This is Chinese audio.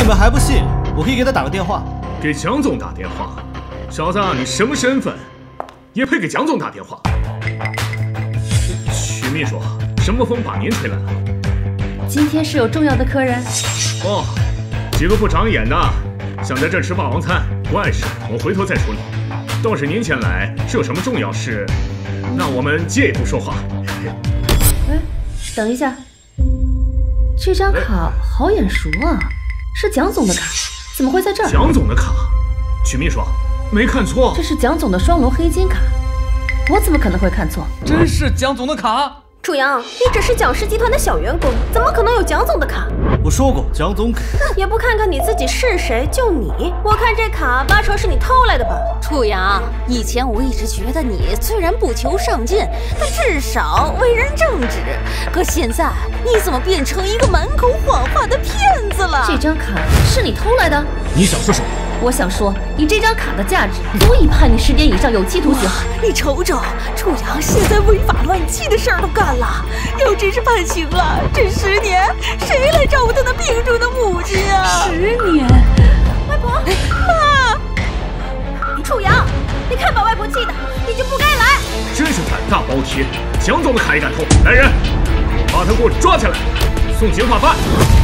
们还不信，我可以给他打个电话。 给蒋总打电话？小子，你什么身份？也配给蒋总打电话？许秘书，什么风把您吹来了？ 今天是有重要的客人。 哦，几个不长眼的，想在这吃霸王餐，不碍事，我回头再处理。倒是您前来是有什么重要事？那我们借一步说话。 哎，等一下，这张卡好眼熟啊，是蒋总的卡，怎么会在这儿？ 蒋总的卡？许秘书，没看错？ 这是蒋总的双龙黑金卡，我怎么可能会看错？ 真是蒋总的卡！ 楚阳，你只是蒋氏集团的小员工，怎么可能有蒋总的卡？ 我说过，蒋总卡。 也不看看你自己是谁，就你，我看这卡八成是你偷来的吧？ 楚阳，以前我一直觉得你虽然不求上进，但至少为人正直。可现在你怎么变成一个满口谎话的骗子了？ 这张卡是你偷来的？ 你想说什么？ 我想说，以这张卡的价值，足以判你10年以上有期徒刑。 你瞅瞅，楚阳现在违法乱纪的事儿都干了，要真是判刑了，这10年谁来照顾他那病重的母亲啊 10年， 外婆， 妈！ 楚阳，你看把外婆气的，你就不该来。 真是胆大包天，蒋总的卡也敢偷！来人，把他给我抓起来，送刑法办。